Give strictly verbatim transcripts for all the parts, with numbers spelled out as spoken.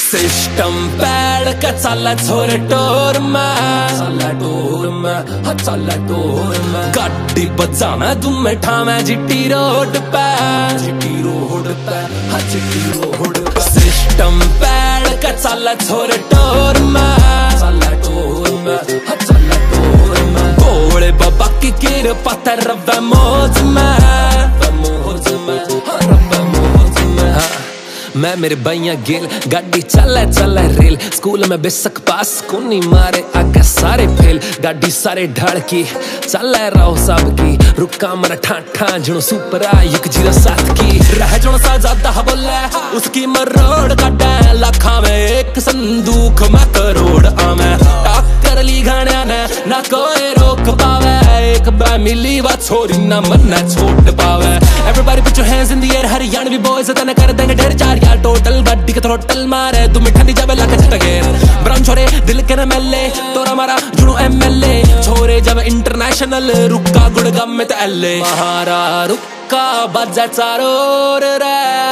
System pad का चाला छोरे टोर में, चाला टोर में, हाँ चाला टोर में। गाड़ी बजाना तुम्हें ठामे जिट्टी रोड पे, जिट्टी रोड पे, हाँ जिट्टी रोड पे। सिस्टम पैड का चाला छोरे टोर में, चाला टोर में, हाँ चाला टोर में। भोले बाबा की कृपा तेरे मौज में, मौज में, हाँ रब्बे मौज में। हाँ मैं मेरे भैया गिल गाड़ी चले चले रेल, स्कूल में बेसक पास कुनी मारे आगे सारे फेल। गाड़ी सारे ढड़की चले रहो सबकी, रुका मरा ठा ठा जनो सुपरा एक जीरो सात की। रह जनो सा ज्यादा बोले उसकी मरोड़ काटे, लाखा में एक संदूक में करोड़ आमे। टक्कर ली गाने ने ना कोई रोक पावे, एक बार मिली बात छोरी ना मन ना छोड़ पावे। Everybody put your hands in the air, Haryanvi boys तने कर देंगे ढेर चार यार टोटल। गाड़ी के थ्रोटल मारे तू मिठा नहीं जावे लाके झटके। ब्राउन छोरे दिल के न मेले, तोरा मारा जुनू एमएलए। छोरे जब इंटरनेशनल रुका गुड़गाम में तो एले। महारा रुका बजा चारोर रे,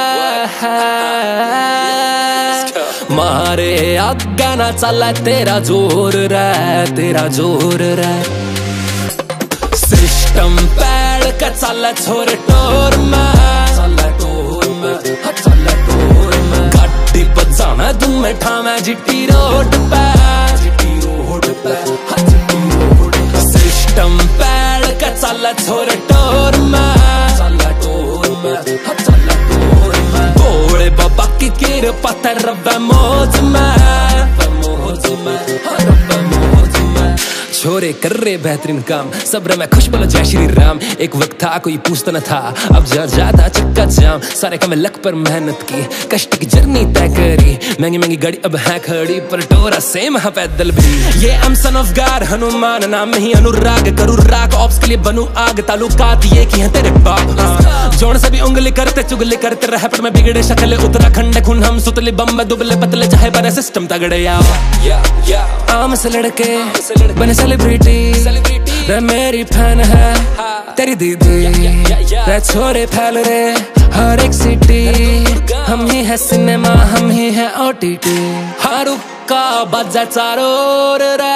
मारे आगे ना चला तेरा जोर रे, तेरा जोर रे। सिस्टम पैड का चाला छोरे टोर में, चाला टोर में, हाँ चाला टोर में। गाड़ी बजाना तुम्हें ठामे जिट्टी रोड पे, जिट्टी रोड पे, हाँ जिट्टी रोड पे। सिस्टम पैड का चाला छोरे टोर में, चाला टोर में, हाँ चाला टोर में। भोले बाबा की कृपा तेरे मौज में, मौज में, हाँ रब्बे मौज में। छोरे कर रहे बेहतरीन काम, सब्र में खुश बोलो जय श्री राम। एक वक्त था कोई पूछता न था, अब जा जाता चक्का जाम। सारे काम लक पर मेहनत की, कष्ट की जर्नी तय करी। महंगी महंगी गाड़ी अब है खड़ी, पर टोरा सेम है पैदल भी। ये I'm son of God Hanuman, नाम ही अनुराग। करूँ राग ऑप्स के लिए बनूं आग, तालुकात ये की है तेरे बाप। हाँ जोड़ से भी उंगली करते चुगली करते रहे, पर मैं बिगड़े शक्ल उत्तराखंड खून। हम सुतले बम्बे दुबले पतले चाहे बने सिस्टम तगड़े। आओ आम से लड़के बने सेलिब्रिटी, रे मेरी फैन है तेरी दीदी। रे छोरे फैल रे हर एक सिटी, हम ही है सिनेमा हम ही है ओटीटी। हर रुका बजा चारोर रे,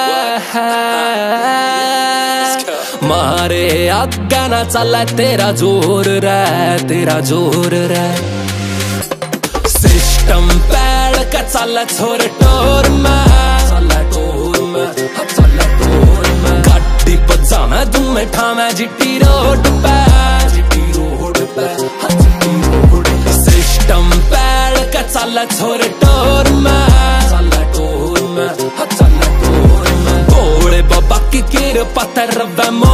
मारे आगे ना चला तेरा जोर रे, तेरा जोर रे। सिस्टम पैड का चला छोरे टोर में, चला टोर में, हाँ चला टोर में। गाड़ी बजाना तुम्हें ठामे जिट्टी रोड पे, जिट्टी रोड पे, हाँ जिट्टी रोड पे। सिस्टम पैड का चला छोरे टोर में, चला टोर में, हाँ चला टोर में। भोले बाबा की कृपा तेरे